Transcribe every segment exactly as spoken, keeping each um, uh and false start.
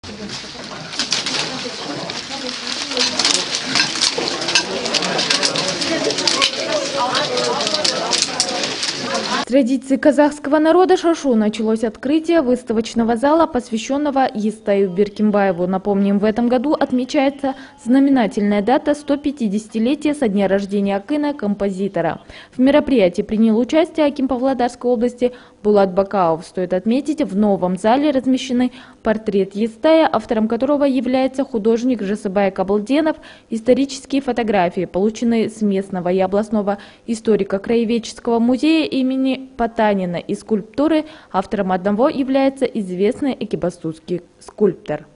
С традиции казахского народа Шашу началось открытие выставочного зала, посвященного Естаю Беркимбаеву. Напомним, в этом году отмечается знаменательная дата сто пятидесятилетия со дня рождения Акына, композитора. В мероприятии принял участие аким Павлодарской области Булат Бакауов. Стоит отметить, в новом зале размещены портрет Естая, автором которого является художник Жасыбай Кабылденов, исторические фотографии, полученные с местного и областного историко-краеведческого музея имени Потанина, и скульптуры, автором одного является известный экибастузский скульптор.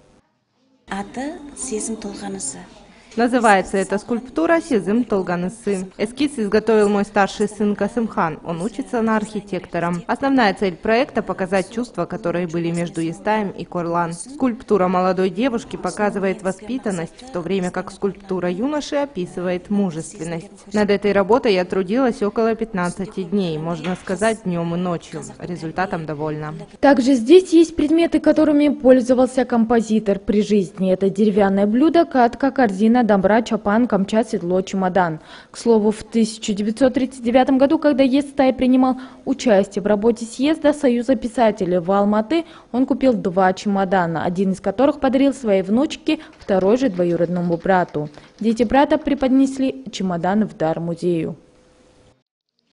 Называется эта скульптура «Сезым Толганысы». Эскиз изготовил мой старший сын Касымхан. Он учится на архитектора. Основная цель проекта – показать чувства, которые были между Естаем и Корлан. Скульптура молодой девушки показывает воспитанность, в то время как скульптура юноши описывает мужественность. Над этой работой я трудилась около пятнадцати дней, можно сказать, днем и ночью. Результатом довольна. Также здесь есть предметы, которыми пользовался композитор при жизни. Это деревянное блюдо, катка, корзина, добра, чапан, камчат, седло, чемодан. К слову, в тысяча девятьсот тридцать девятом году, когда Естай принимал участие в работе съезда Союза писателей в Алматы, он купил два чемодана, один из которых подарил своей внучке, второй же двоюродному брату. Дети брата преподнесли чемоданы в дар музею.